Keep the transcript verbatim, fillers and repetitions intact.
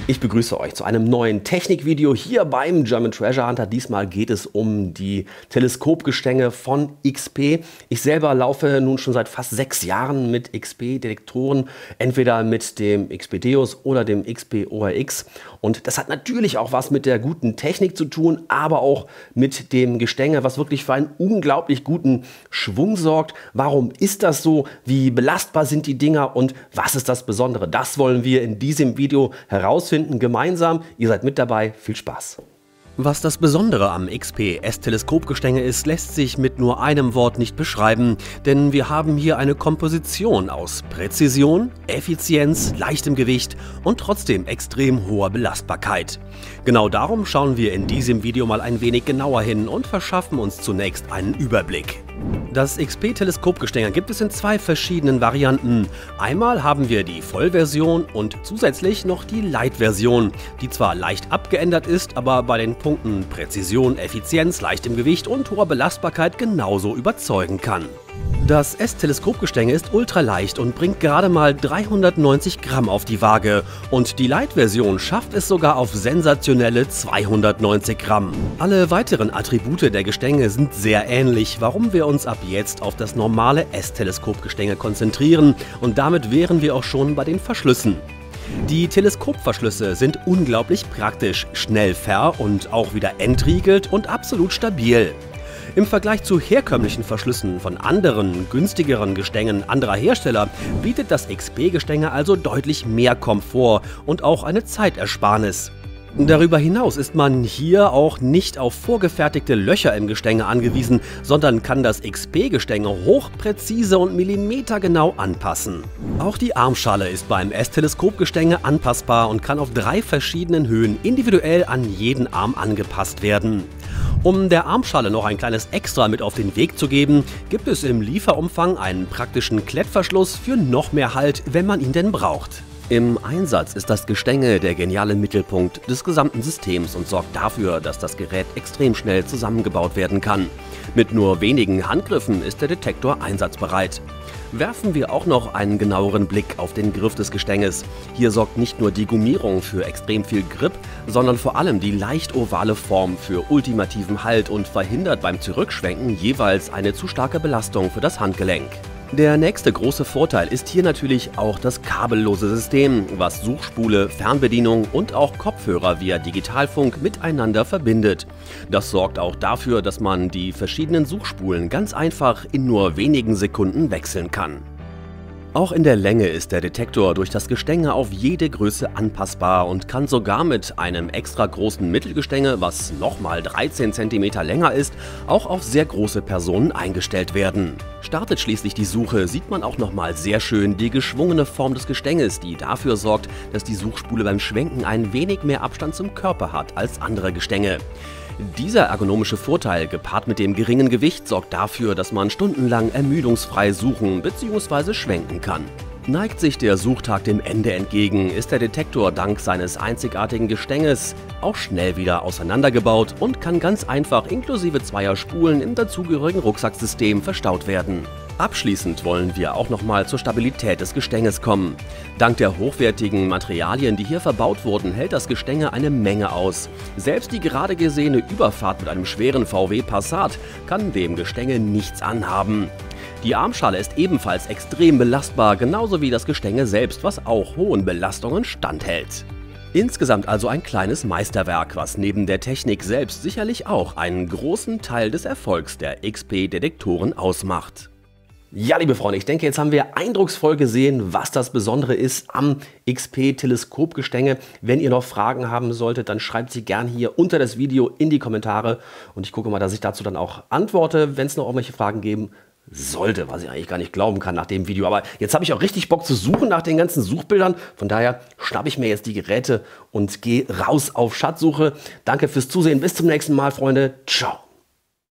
Ich begrüße euch zu einem neuen Technikvideo hier beim German Treasure Hunter. Diesmal geht es um die Teleskopgestänge von X P. Ich selber laufe nun schon seit fast sechs Jahren mit X P-Detektoren, entweder mit dem X P Deus oder dem X P O R X. Und das hat natürlich auch was mit der guten Technik zu tun, aber auch mit dem Gestänge, was wirklich für einen unglaublich guten Schwung sorgt. Warum ist das so? Wie belastbar sind die Dinger und was ist das Besondere? Das wollen wir in diesem Video herausfinden. Gemeinsam. Ihr seid mit dabei. Viel Spaß. Was das Besondere am X P S-Teleskopgestänge ist, lässt sich mit nur einem Wort nicht beschreiben, denn wir haben hier eine Komposition aus Präzision, Effizienz, leichtem Gewicht und trotzdem extrem hoher Belastbarkeit. Genau darum schauen wir in diesem Video mal ein wenig genauer hin und verschaffen uns zunächst einen Überblick. Das X P-Teleskopgestänge gibt es in zwei verschiedenen Varianten. Einmal haben wir die Vollversion und zusätzlich noch die Light-Version, die zwar leicht abgeändert ist, aber bei den Punkten Präzision, Effizienz, leichtem Gewicht und hoher Belastbarkeit genauso überzeugen kann. Das S-Teleskopgestänge ist ultraleicht und bringt gerade mal dreihundertneunzig Gramm auf die Waage und die Light-Version schafft es sogar auf sensationelle zweihundertneunzig Gramm. Alle weiteren Attribute der Gestänge sind sehr ähnlich, warum wir uns ab jetzt auf das normale S-Teleskopgestänge konzentrieren und damit wären wir auch schon bei den Verschlüssen. Die Teleskopverschlüsse sind unglaublich praktisch, schnell ver- und auch wieder entriegelt und absolut stabil. Im Vergleich zu herkömmlichen Verschlüssen von anderen, günstigeren Gestängen anderer Hersteller bietet das X P-Gestänge also deutlich mehr Komfort und auch eine Zeitersparnis. Darüber hinaus ist man hier auch nicht auf vorgefertigte Löcher im Gestänge angewiesen, sondern kann das X P-Gestänge hochpräzise und millimetergenau anpassen. Auch die Armschale ist beim S-Teleskopgestänge anpassbar und kann auf drei verschiedenen Höhen individuell an jeden Arm angepasst werden. Um der Armschale noch ein kleines Extra mit auf den Weg zu geben, gibt es im Lieferumfang einen praktischen Klettverschluss für noch mehr Halt, wenn man ihn denn braucht. Im Einsatz ist das Gestänge der geniale Mittelpunkt des gesamten Systems und sorgt dafür, dass das Gerät extrem schnell zusammengebaut werden kann. Mit nur wenigen Handgriffen ist der Detektor einsatzbereit. Werfen wir auch noch einen genaueren Blick auf den Griff des Gestänges. Hier sorgt nicht nur die Gummierung für extrem viel Grip, sondern vor allem die leicht ovale Form für ultimativen Halt und verhindert beim Zurückschwenken jeweils eine zu starke Belastung für das Handgelenk. Der nächste große Vorteil ist hier natürlich auch das kabellose System, was Suchspule, Fernbedienung und auch Kopfhörer via Digitalfunk miteinander verbindet. Das sorgt auch dafür, dass man die verschiedenen Suchspulen ganz einfach in nur wenigen Sekunden wechseln kann. Auch in der Länge ist der Detektor durch das Gestänge auf jede Größe anpassbar und kann sogar mit einem extra großen Mittelgestänge, was nochmal dreizehn Zentimeter länger ist, auch auf sehr große Personen eingestellt werden. Startet schließlich die Suche, sieht man auch nochmal sehr schön die geschwungene Form des Gestänges, die dafür sorgt, dass die Suchspule beim Schwenken ein wenig mehr Abstand zum Körper hat als andere Gestänge. Dieser ergonomische Vorteil, gepaart mit dem geringen Gewicht, sorgt dafür, dass man stundenlang ermüdungsfrei suchen bzw. schwenken kann. Neigt sich der Suchtag dem Ende entgegen, ist der Detektor dank seines einzigartigen Gestänges auch schnell wieder auseinandergebaut und kann ganz einfach inklusive zweier Spulen im dazugehörigen Rucksacksystem verstaut werden. Abschließend wollen wir auch nochmal zur Stabilität des Gestänges kommen. Dank der hochwertigen Materialien, die hier verbaut wurden, hält das Gestänge eine Menge aus. Selbst die gerade gesehene Überfahrt mit einem schweren V W Passat kann dem Gestänge nichts anhaben. Die Armschale ist ebenfalls extrem belastbar, genauso wie das Gestänge selbst, was auch hohen Belastungen standhält. Insgesamt also ein kleines Meisterwerk, was neben der Technik selbst sicherlich auch einen großen Teil des Erfolgs der X P-Detektoren ausmacht. Ja, liebe Freunde, ich denke, jetzt haben wir eindrucksvoll gesehen, was das Besondere ist am X P-Teleskopgestänge. Wenn ihr noch Fragen haben solltet, dann schreibt sie gern hier unter das Video in die Kommentare und ich gucke mal, dass ich dazu dann auch antworte, wenn es noch irgendwelche Fragen geben sollte, was ich eigentlich gar nicht glauben kann nach dem Video. Aber jetzt habe ich auch richtig Bock zu suchen nach den ganzen Suchbildern. Von daher schnappe ich mir jetzt die Geräte und gehe raus auf Schatzsuche. Danke fürs Zusehen. Bis zum nächsten Mal, Freunde. Ciao.